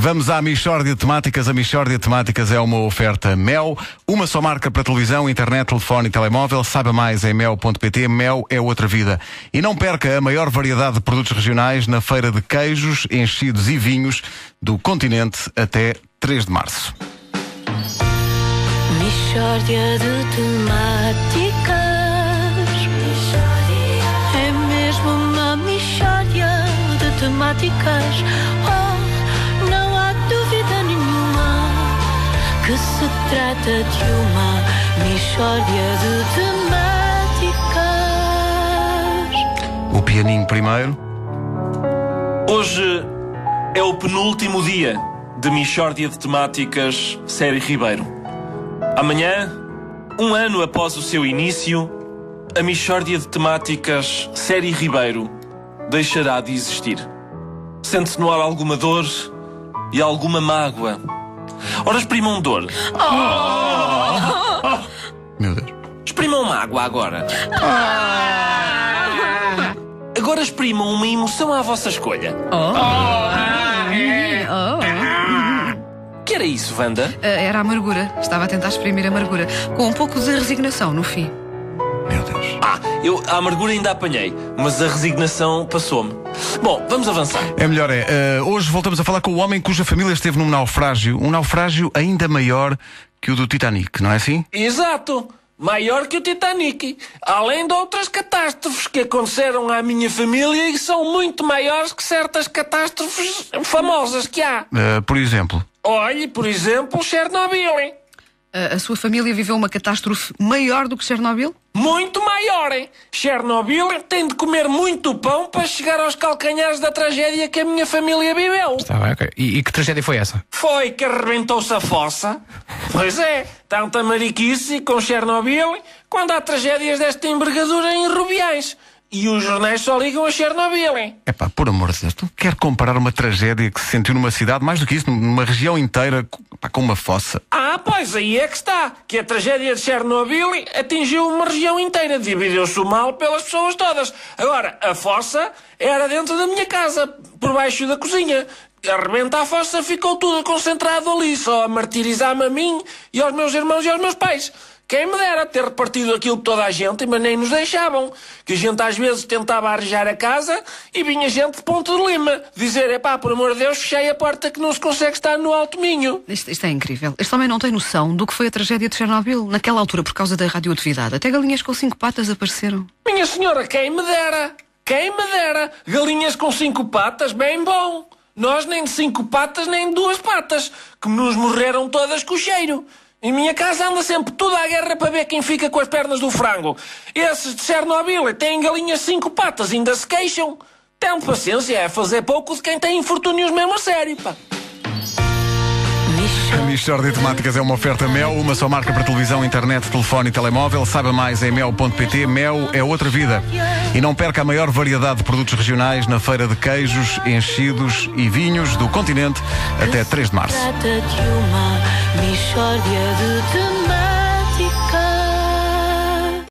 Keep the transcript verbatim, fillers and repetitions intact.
Vamos à Mixórdia de Temáticas. A Mixórdia de Temáticas é uma oferta Mel, uma só marca para televisão, internet, telefone e telemóvel. Saiba mais em mel ponto pt. Mel é outra vida. E não perca a maior variedade de produtos regionais na feira de queijos, enchidos e vinhos do continente até três de março. Mixórdia de Temáticas. É mesmo uma mixórdia de temáticas. Oh, não há dúvida nenhuma que se trata de uma mixórdia de temáticas. O pianinho primeiro. Hoje é o penúltimo dia de Mixórdia de Temáticas série Ribeiro. Amanhã, um ano após o seu início, a Mixórdia de Temáticas série Ribeiro deixará de existir. Sente-se no ar alguma dor e alguma mágoa. Ora, exprimam dor. Oh! Meu Deus. Exprimam mágoa agora. Agora exprimam uma emoção à vossa escolha. Oh. Oh. Que era isso, Wanda? Uh, era a amargura. Estava a tentar exprimir a amargura. Com um pouco de resignação no fim. Meu Deus. Ah, eu a amargura ainda apanhei, mas a resignação passou-me. Bom, vamos avançar. É melhor é. Uh, hoje voltamos a falar com o homem cuja família esteve num naufrágio. Um naufrágio ainda maior que o do Titanic, não é assim? Exato. Maior que o Titanic. Além de outras catástrofes que aconteceram à minha família e são muito maiores que certas catástrofes famosas que há. Uh, por exemplo? Olhe, por exemplo, Chernobyl, hein? Uh, a sua família viveu uma catástrofe maior do que Chernobyl? Muito maior, hein? Chernobyl tem de comer muito pão para chegar aos calcanhares da tragédia que a minha família viveu. Está bem, ok. E, e que tragédia foi essa? Foi que arrebentou-se a fossa. Pois é, tanta mariquice com Chernobyl quando há tragédias desta envergadura em Rubiães. E os jornais só ligam a Chernobyl, hein? É pá, por amor de Deus, tu quer comparar uma tragédia que se sentiu numa cidade, mais do que isso, numa região inteira, pá, com uma fossa? Ah, pois aí é que está. Que a tragédia de Chernobyl atingiu uma região inteira. Dividiu-se o mal pelas pessoas todas. Agora, a fossa era dentro da minha casa, por baixo da cozinha. Arrebenta a fossa, ficou tudo concentrado ali, só a martirizar-me a mim e aos meus irmãos e aos meus pais. Quem me dera ter repartido aquilo de toda a gente, mas nem nos deixavam. Que a gente às vezes tentava arranjar a casa e vinha gente de Ponte de Lima dizer, epá, por amor de Deus, fechei a porta que não se consegue estar no Alto Minho. Isto, isto é incrível. Este homem não tem noção do que foi a tragédia de Chernobyl. Naquela altura, por causa da radioatividade, até galinhas com cinco patas apareceram. Minha senhora, quem me dera? Quem me dera? Galinhas com cinco patas, bem bom. Nós nem de cinco patas, nem de duas patas, que nos morreram todas com o cheiro. Em minha casa anda sempre tudo à guerra para ver quem fica com as pernas do frango. Esses de Chernobyl têm galinhas cinco patas, ainda se queixam. Tenham paciência, é fazer pouco de quem tem infortúnios mesmo a sério, pá. A Mixórdia de Temáticas é uma oferta Mel, uma só marca para televisão, internet, telefone e telemóvel. Saiba mais em mel ponto pt. Mel é outra vida. E não perca a maior variedade de produtos regionais na feira de queijos, enchidos e vinhos do continente até três de março. Trata de uma mixórdia de temáticas.